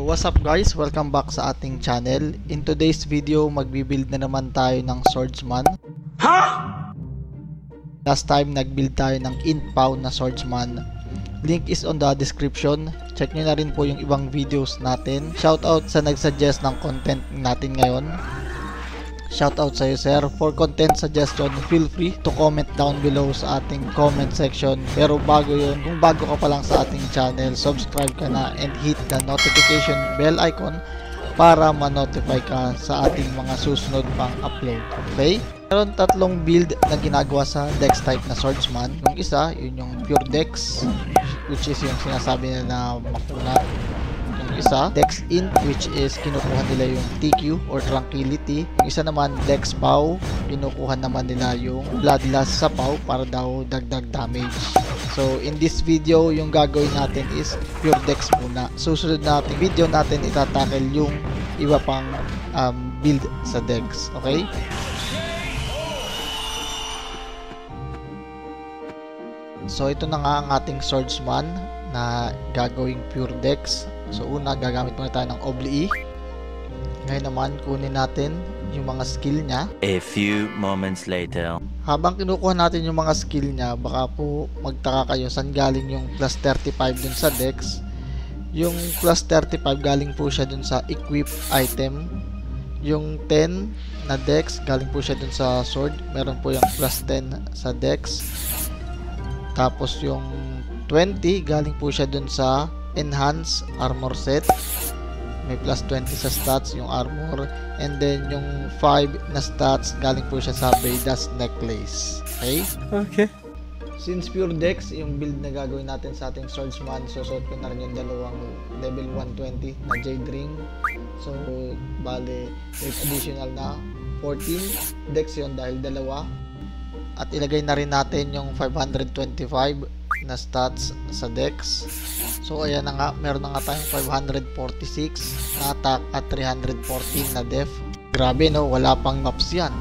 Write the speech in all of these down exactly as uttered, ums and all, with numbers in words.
what's up guys? Welcome back sa ating channel. In today's video, magbibuild na naman tayo ng swordsman. Ha? Last time, nagbuild tayo ng Inpaw na swordsman. Link is on the description. Check nyo na rin po yung ibang videos natin. Shoutout sa nagsuggest ng content natin ngayon. Shoutout sa iyo sir. For content suggestion, feel free to comment down below sa ating comment section. Pero bago yun, kung bago ka pa lang sa ating channel, subscribe ka na and hit the notification bell icon para ma-notify ka sa ating mga susunod pang upload. Okay? Meron tatlong build na ginagawa sa dex type na swordsman. Yung isa, yun yung pure dex, which is yung sinasabi nila na makunat. Yung isa, dex int, which is kinukuha nila yung T Q or tranquility. Yung isa naman, dex pow, kinukuha naman nila yung bloodlust sa pow para daw dagdag damage. So in this video, yung gagawin natin is pure dex muna. Susunod natin video natin itatackle yung iba pang um, build sa dex. Okay? So ito na nga ang ating swordsman na gagawing pure dex. So una, gagamit muna tayo ng Obli. Ngayon naman, kunin natin yung mga skill niya. A few moments later. Habang kinukuha natin yung mga skill niya, baka po magtaka kayo saan galing yung plus thirty-five dun sa dex. Yung plus thirty-five galing po siya dun sa equip item. Yung ten na dex galing po siya dun sa sword. Meron po yung plus ten sa dex. Tapos yung twenty galing po siya dun sa enhance armor set. May plus twenty sa stats yung armor. And then yung five na stats galing po siya sa Vedas necklace. Okay? Okay. Since pure dex yung build na gagawin natin sa ating swordsman, susuot ko na rin yung dalawang level one twenty na Jade ring. So bale with additional na fourteen dex yun dahil dalawa. At ilagay na rin natin yung five twenty-five na stats sa dex. So ayan na nga, meron na nga tayong five forty-six na attack at three fourteen na def. Grabe no, wala pang maps yan.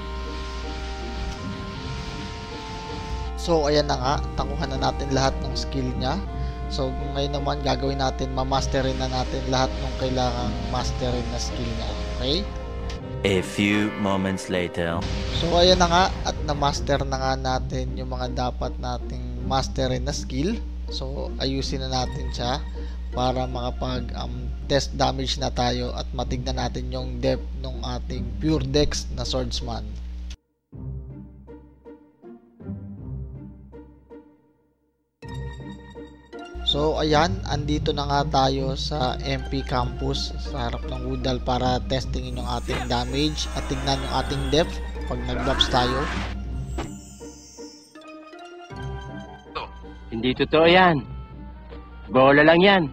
So ayan na nga, takuhan na natin lahat ng skill niya. So ngayon naman gagawin natin, mamasterin na natin lahat ng kailangang masterin na skill niya. Okay? A few moments later. So ayan na nga, at na-master na nga natin yung mga dapat nating masterin na skill. So ayusin na natin siya para makapag um, test damage na tayo at matignan natin yung depth ng ating pure dex na swordsman. So ayan, andito na nga tayo sa M P campus sa harap ng Woodall para testingin yung ating damage at tignan yung ating depth pag nag-buffs tayo. Hindi totoo yan. Bola lang yan.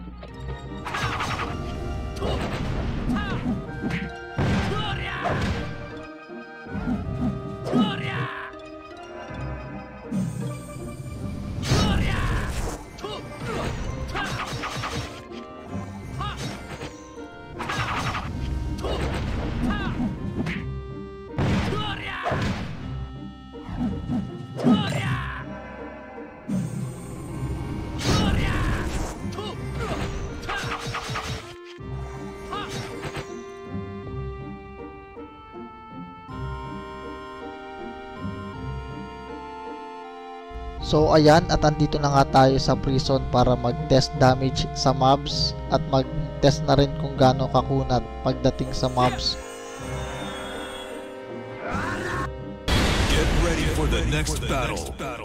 So ayan, at andito na nga tayo sa prison para mag-test damage sa mobs at mag-test na rin kung gaano kakunat pagdating sa mobs. Get ready for the next battle.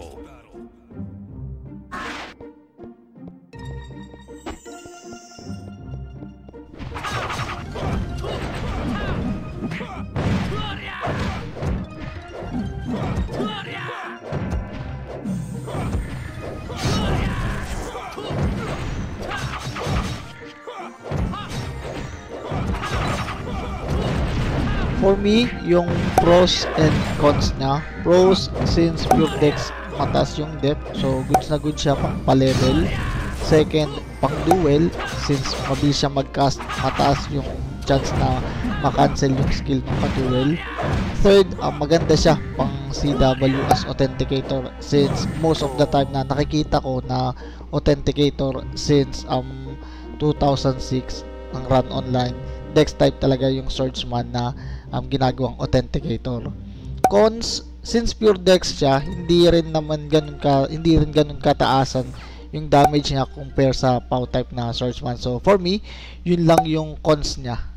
For me, yung pros and cons na. Pros, since pure dex mataas yung depth, so goods na good siya pang pa-level. Second, pang duel, since mabilis siya mag-cast, mataas yung chance na makancel yung skill ng pa-duel. Third, um, maganda siya pang C W as authenticator, since most of the time na nakikita ko na authenticator since um two thousand six ang run online, Dex type talaga yung swordsman na um, ginagawang authenticator. Cons, since pure Dex siya, hindi rin naman ganun ka hindi rin ganun kataasan yung damage niya compare sa P O W type na swordsman. So for me, yun lang yung cons niya.